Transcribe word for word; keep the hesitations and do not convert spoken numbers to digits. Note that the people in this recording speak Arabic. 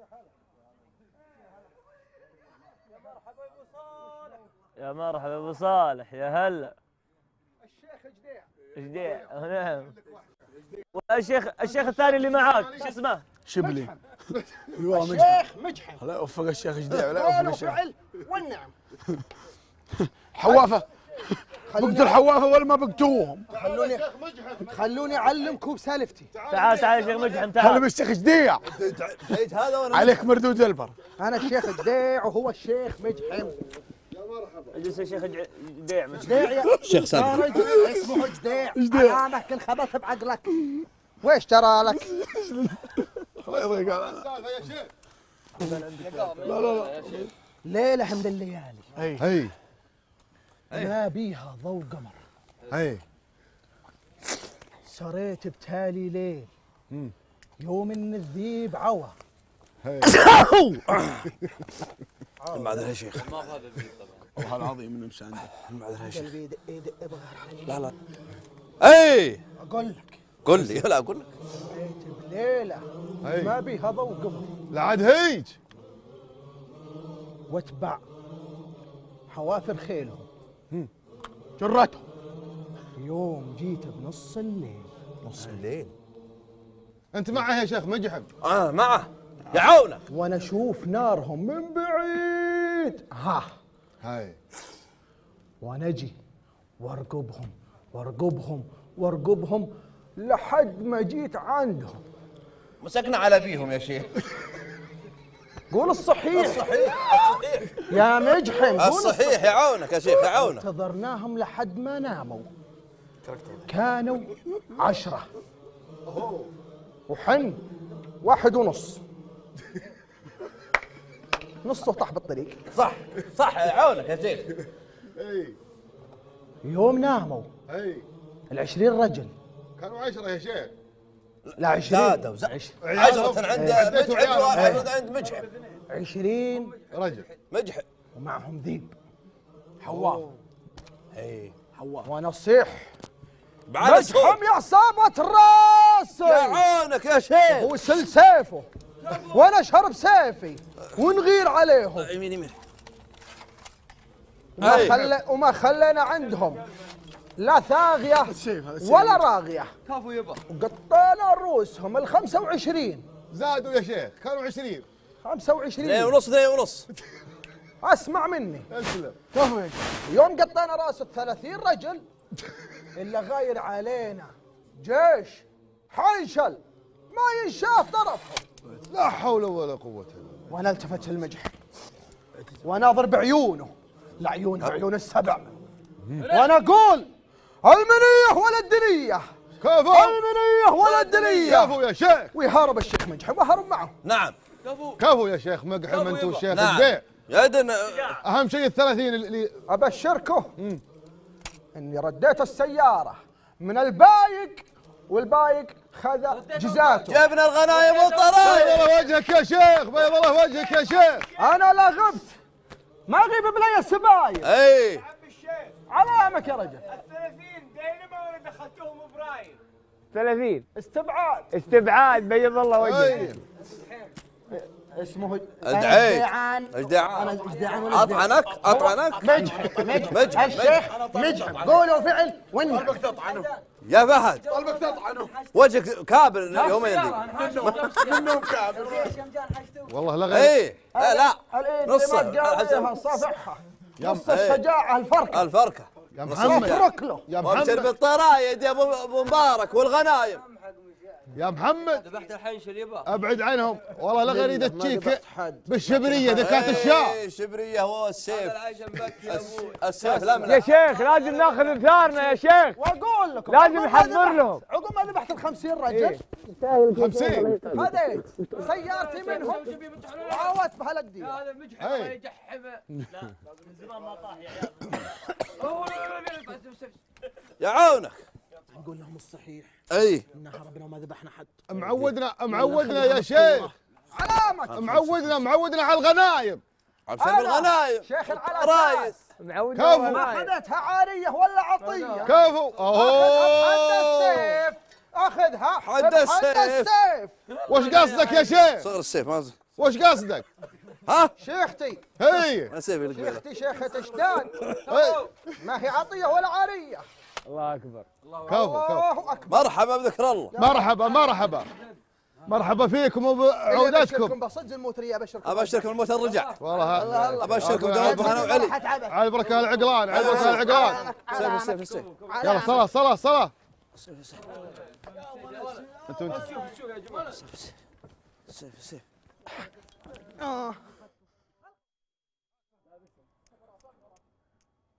يا مرحبا ابو صالح، يا هلا. الشيخ جديع. جديع، نعم. والشيخ الشيخ الثاني اللي معاك شو اسمه؟ شبلي. الشيخ مجحم. لا يوفق الشيخ جديع ولا يوفق الشيخ. فعل والنعم. حوافه. بقتل الحوافه ولا ما بقتوهم. خلوني خلوني اعلمكم بسالفتي. تعال تعال يا شيخ مجحم، تعال. هلا بالشيخ جديع. هذا وانا عليك مردود البر. انا الشيخ جديع وهو الشيخ مجحم. اجلس يا شيخ جديع. جديع يا الشيخ سالم. اسمه جديع. جديع. انا انخبط بعقلك. ويش ترى لك؟ الله يضيق السالفه يا شيخ. لا لا لا. ليله من الليالي. اي اي ما بيها ضوء قمر. اي سريت بتالي ليل. يوم ان الذيب عوى. المعذره يا شيخ. ما هذا الذيب طبعا. والله العظيم انه مش عندي. المعذره يا شيخ. قلبي يدق يدق ابغى. لا لا. اي اقول لك. قل لي. لا اقول لك. سريت بليله ما بيها ضوء قمر. لا عاد هيج. واتبع حوافر خيلهم. جرتهم. يوم جيت بنص الليل. نص الليل. انت معه يا شيخ مجحم. اه معه. يعاونك. وانا اشوف نارهم من بعيد. ها هاي. وانا اجي وارقبهم وارقبهم وارقبهم لحد ما جيت عندهم. مسكنا على بيهم يا شيخ. قول الصحيح. الصحيح الصحيح يا مجحم قول الصحيح. يعاونك يا شيخ يعاونك. انتظرناهم لحد ما ناموا. كانوا عشرة وحن واحد ونص. نصه طاح بالطريق. صح صح يعاونك يا شيخ. اي يوم ناموا اي العشرين رجل. كانوا عشرة يا شيخ. لا عشرين. زادوا زادوا. عشرة عند مجحم وعشرة عند مجحم. عشرين رجل. مجحم ومعهم ذيب حواف. اي حواف. وانا اصيح بعد مجحم يا عصابة الراس. يعاونك يا شيخ. وسل سيفه وانا اشهر بسيفي ونغير عليهم. يمين يمين. وما, أي. خل... وما خلينا عندهم لا ثاغية ولا راغية. كفو يبا. وقطينا رؤوسهم ال خمسة وعشرين. زادوا يا شيخ كانوا عشرين. خمسة وعشرين. اثنين ونص اثنين ونص. اسمع مني. اسلم. يوم قطينا راس الثلاثين رجل إلا غاير علينا جيش حنشل ما ينشاف طرفهم. لا حول ولا قوة الا بالله. وانا التفت المجحم وناظر بعيونه العيون بعيون السبع. وانا اقول المنيه ولا الدنيه. كفو. المنيه ولا الدنيه. كفو يا شيخ. ويهرب الشيخ مجحم وهرب معه. نعم. كفو يا شيخ مقحم انت والشيخ نعم. جديع. يدنا. اهم شيء الثلاثين اللي ابشركم اني رديت السياره من البايق والبايق خذ جزاته. جبنا الغنايم بيض والطرايب. الله وجهك يا شيخ. بيض الله وجهك يا شيخ. انا لا غبت ما اغيب بلي السبايل. اي علامك يا رجل. الثلاثين دينما ولا دخلتوهم ابراهيم؟ ثلاثين استبعاد. استبعاد بيض الله وجهك. أي. اسمه ادعيت. ازدعان. ازدعان. انا ازدعان ولا ازدعان؟ اطعنك اطعنك. مجحم مجحم مجحم. الشيخ مجحم. قولوا فعل والنعم. يا فهد قلبك تطعنه. وجهك كابل يومين ذي. منهم كامل. والله لا غير. اي لا لا نص الانتماء قال صافحها. نص الشجاعه الفرقه. الفركه. يا محمد. افرك له. يا وابشر محمد. بالطرايد يا ابو مبارك والغنايم. يا محمد ذبحت الحنشل يبا. ابعد عنهم والله لا غير اذا تجيك بالشبريه دكات الشاع. اي شبريه هو السيف. العيش مبكي يا ابوي. السيف لا من يا شيخ لازم ناخذ ثارنا يا شيخ. واقول لكم لازم عقب ما نحضر ذبحت- لهم. عقب ما ذبحت ال خمسين رجل خمسين. خذيت سيارتي منهم وعاودت بهالقديم. هذا مجحم أي. الله يجحمه. لا من زمان ما طاح يا عيال. يعاونك. نقول لهم الصحيح اي ان هربنا وما ذبحنا حد. معودنا معودنا يا شيخ. علامك. معودنا معودنا على الغنايم. ابشر بالغنايم. شيخ العلا رايس. معود كفو. ما اخذتها عاريه ولا عطيه. كفو. اخذها بحد اوه. السيف. اخذها حد بحد السيف. السيف. وش قصدك يا شيخ؟ صغر السيف ما وش قصدك؟ ها؟ شيختي هي ما سيف القبيله. شيختي شيخة اشدان هي. ما هي عطيه ولا عاريه. الله اكبر. كفو كفو. الله اكبر. مرحبا بذكر الله. مرحبا مرحبا مرحبا فيكم وبعودتكم. بصدق الموتريه ابشركم. ابشركم الموت رجع. والله ابشركم دوام برهان وعلي. على البركه العقلان على البركه العقلان. سيف سيف سيف. يلا صلاه صلاه صلاه. انتوا سيف سيف. آه.